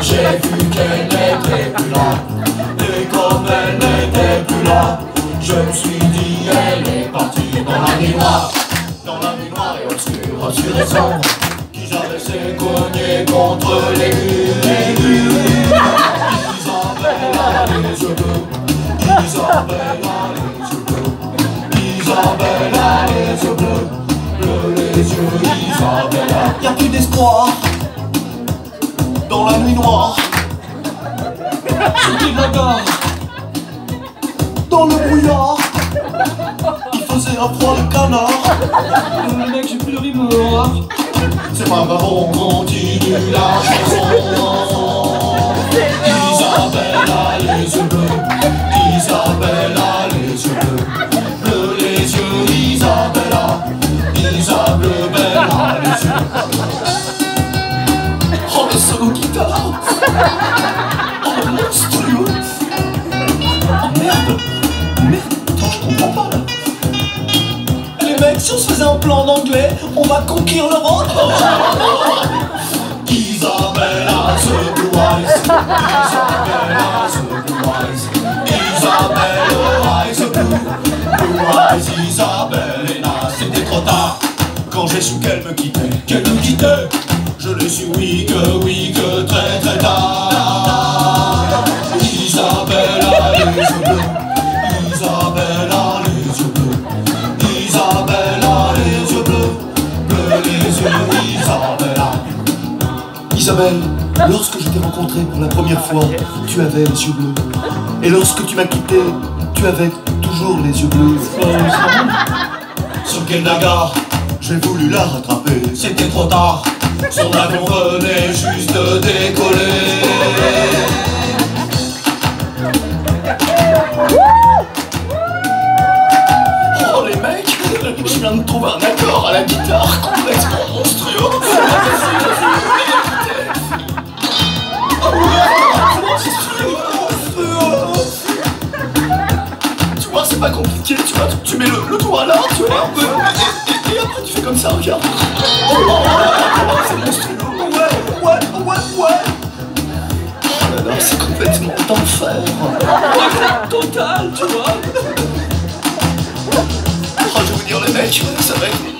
J'ai vu qu'elle n'était plus là. Et comme elle n'était plus là, je me suis dit elle est partie dans la nuit noire. Dans la nuit noire et obscure, obscure et sombre, qui jamais s'est cogné contre les murs. Isabelle a les yeux bleus. Isabelle a les yeux bleus. Isabelle a les yeux bleus. Bleus les yeux, Isabelle a. Y'a plus d'espoir dans la nuit noire. J'ai pris de la gare dans le brouillard. Il faisait un froid de canard. Le mec, j'ai plus de remords. C'est pas grave, on continue la chanson. Isabelle a les yeux bleus. Isabelle a les yeux bleus. Bleus les yeux, Isabelle a. Isabelle a les yeux. Oh le solo guitare. Oh monstrueux. Oh merde. Merde, attends, je comprends pas là. Les mecs, si on se faisait un plan d'anglais, on va conquérir l'Europe. Isabelle a the blue eyes. Isabelle a the blue eyes. Isabelle a the blue eyes. Isabelle est là, c'était trop tard. Quand j'ai su qu'elle me quittait, je l'ai su oui que très très tard. Isabelle a les yeux bleus. Isabelle a les yeux bleus. Isabelle a les yeux bleus. Bleus les yeux, Isabelle a. Isabelle, lorsque je t'ai rencontrée pour la première fois, tu avais les yeux bleus. Et lorsque tu m'as quitté, tu avais toujours les yeux bleus. Sur quel Nagar, j'ai voulu la rattraper, c'était trop tard. Son avion venait juste de décoller. Oh les mecs, je viens de trouver un accord à la guitare complètement monstrueux. Tu vois, c'est pas compliqué, tu vois, tu mets le doigt là, tu vois, et après tu fais comme ça, regarde. Oh, c'est monstrueux. Ouais. Oh là là, c'est complètement d'enfer. Total, tu vois. Oh, je vais vous dire les mecs, ça va être